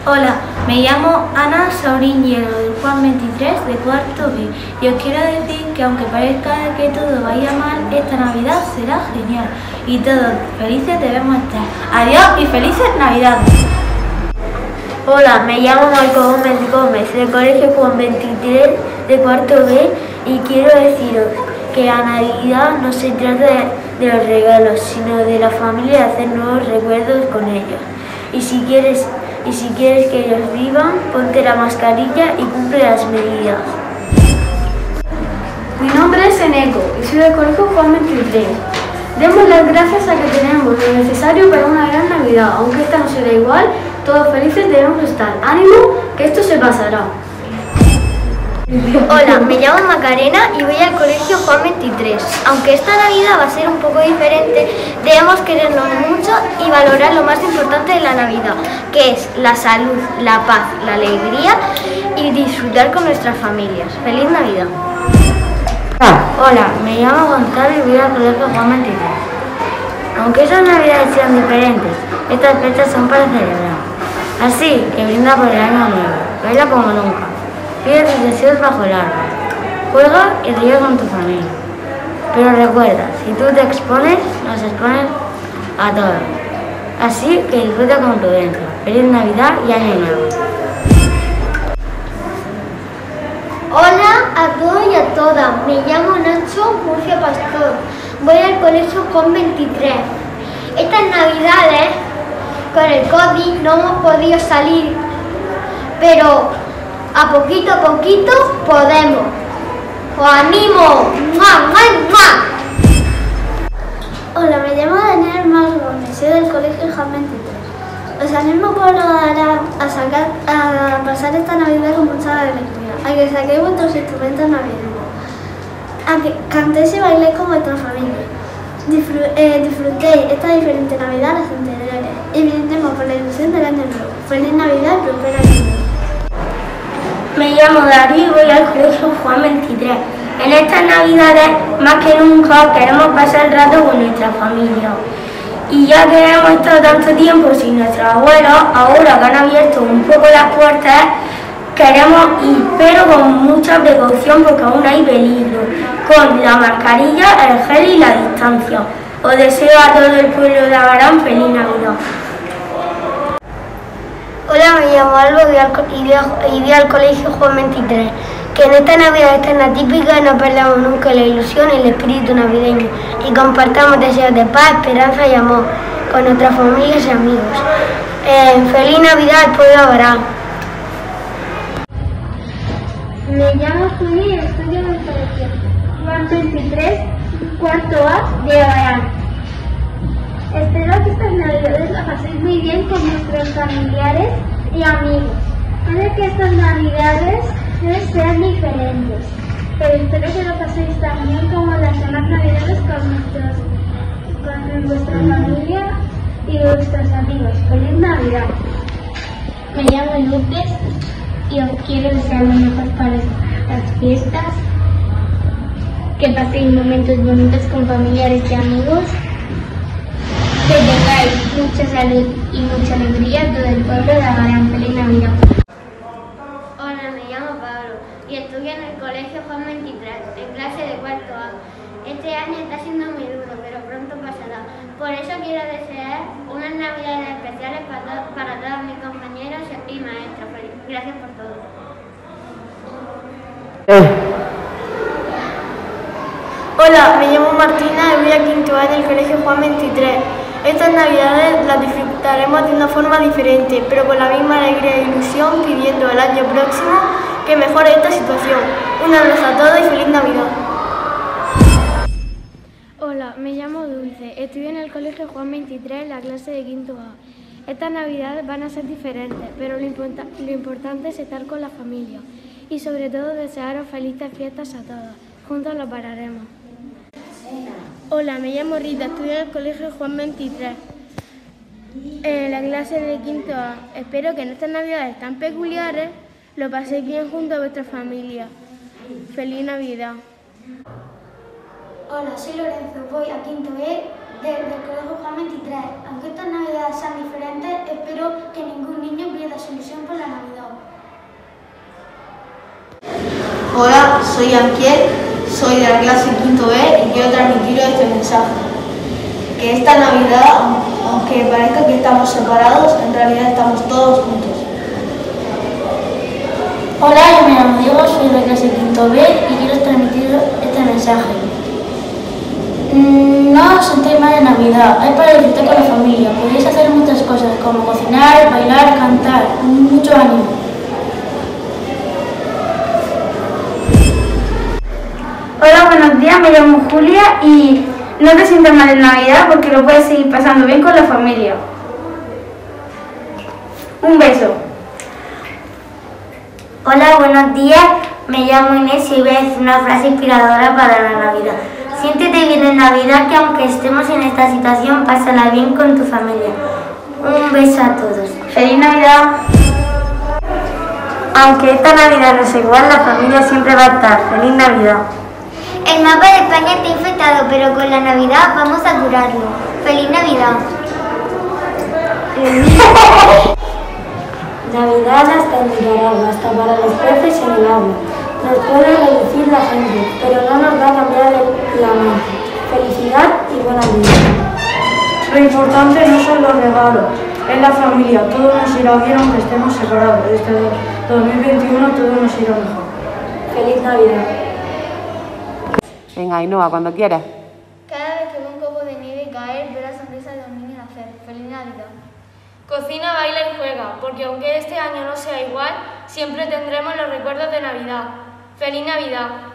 Hola, me llamo Ana Sauriñero del Juan 23 de cuarto B y os quiero decir que aunque parezca que todo vaya mal, esta Navidad será genial y todos felices debemos estar. Adiós y felices Navidades. Hola, me llamo Marco Gómez del Colegio Juan 23 de cuarto B y quiero deciros que la Navidad no se trata de los regalos, sino de la familia y hacer nuevos recuerdos con ellos. Y si quieres que ellos vivan, ponte la mascarilla y cumple las medidas. Mi nombre es Eneco y soy del Colegio Juan 23. Demos las gracias a que tenemos lo necesario para una gran Navidad. Aunque esta no será igual, todos felices debemos estar. ¡Ánimo, que esto se pasará! Hola, me llamo Macarena y voy al Colegio Juan 23. Aunque esta Navidad va a ser un poco diferente, debemos querernos mucho y valorar lo más importante de la Navidad, que es la salud, la paz, la alegría y disfrutar con nuestras familias. ¡Feliz Navidad! Hola, me llamo Gonzalo y voy al Colegio Juan 23. Aunque esas Navidades sean diferentes, estas fechas son para celebrar. Así que brinda por el año nuevo, baila como nunca. Pide tus deseos bajo el árbol, juega y ríe con tu familia. Pero recuerda, si tú te expones, nos expones a todos. Así que disfruta con prudencia. Feliz Navidad y Año Nuevo. Hola a todos y a todas, me llamo Nacho Murcia Pastor, voy al Colegio Juan 23. Estas Navidades, con el COVID, no hemos podido salir, pero a poquito podemos. ¡Os animo! ¡Mua, mua, mua! Hola, me llamo Daniel Gómez, soy del Colegio Juan 23. Os animo a pasar esta Navidad con mucha alegría, a que saquéis vuestros instrumentos navideños, a que cantéis y bailéis con vuestra familia. Disfrutéis esta diferente Navidad a las anteriores y brindemos por la ilusión del año nuevo. ¡Feliz Navidad y próspero año nuevo! Me llamo Darío y voy al Colegio Juan 23. En estas Navidades, más que nunca, queremos pasar el rato con nuestra familia. Y ya que hemos estado tanto tiempo sin nuestros abuelos, ahora que han abierto un poco las puertas, queremos ir, pero con mucha precaución porque aún hay peligro, con la mascarilla, el gel y la distancia. Os deseo a todo el pueblo de Abarán feliz Navidad. Hola, me llamo Alba y voy al Colegio Juan 23. Que en esta Navidad externa típica no perdamos nunca la ilusión y el espíritu navideño y compartamos deseos de paz, esperanza y amor con nuestras familias y amigos. ¡Feliz Navidad al pueblo Abarán! Me llamo Juli y estudio en el Colegio Juan 23, cuarto A de Abarán. Espero que estas Navidades las paséis muy bien con nuestros familiares y amigos. Puede que estas Navidades sean diferentes, pero espero que lo paséis tan bien como las demás Navidades con vuestra familia y vuestros amigos. ¡Feliz Navidad! Me llamo Lourdes y os quiero desear lo mejor para estas fiestas, que paséis momentos bonitos con familiares y amigos, que tengáis mucha salud y mucha alegría a todo el pueblo de Abarán. ¡Feliz Navidad! Hola, me llamo Pablo y estudio en el Colegio Juan 23, en clase de cuarto A. Este año está siendo muy duro, pero pronto pasará. Por eso quiero desear unas Navidades especiales para todos mis compañeros y maestros. Gracias por todo. Hola, me llamo Martina y voy a quinto A del Colegio Juan 23. Estas Navidades las disfrutaremos de una forma diferente, pero con la misma alegría e ilusión, pidiendo el año próximo que mejore esta situación. Un abrazo a todos y feliz Navidad. Hola, me llamo Dulce, estudio en el Colegio Juan 23 en la clase de quinto A. Estas Navidades van a ser diferentes, pero lo importante es estar con la familia y sobre todo desearos felices fiestas a todos. Juntos lo pararemos. Hola, me llamo Rita, estudio en el Colegio Juan 23, en la clase de quinto A. Espero que en estas Navidades tan peculiares lo paséis bien junto a vuestra familia. ¡Feliz Navidad! Hola, soy Lorenzo, voy a quinto E del Colegio Juan 23. Aunque estas navidades sean diferentes, espero que ningún niño pierda su ilusión por la Navidad. Hola, soy Anquiel, soy de la clase quinto B y quiero transmitiros este mensaje. Que esta Navidad, aunque parezca que estamos separados, en realidad estamos todos juntos. Hola, yo me llamo Diego, soy de la clase quinto B y quiero transmitir este mensaje. No os sentéis mal en Navidad, es para disfrutar con la familia. Podéis hacer muchas cosas como cocinar, bailar, cantar. Mucho ánimo. Hola, buenos días, me llamo Julia y no te sientas mal en Navidad porque lo puedes seguir pasando bien con la familia. Un beso. Hola, buenos días, me llamo Inés y voy a decir una frase inspiradora para la Navidad. Siéntete bien en Navidad, que aunque estemos en esta situación, pásala bien con tu familia. Un beso a todos. ¡Feliz Navidad! Aunque esta Navidad no sea igual, la familia siempre va a estar. ¡Feliz Navidad! El mapa de España está infectado, pero con la Navidad vamos a curarlo. ¡Feliz Navidad! Navidad hasta en Nicaragua, hasta para los peces en el agua. Nos puede reducir la gente, pero no nos va a cambiar la mente. Felicidad y buena vida. Lo importante no son los regalos, es la familia. Todo nos irá bien aunque estemos separados. Este 2021 todo nos irá mejor. Feliz Navidad. Venga, Ainhoa, cuando quieras. Cada vez que veo un copo de nieve caer, veo la sonrisa de los niños nacer. ¡Feliz Navidad! Cocina, baila y juega, porque aunque este año no sea igual, siempre tendremos los recuerdos de Navidad. ¡Feliz Navidad!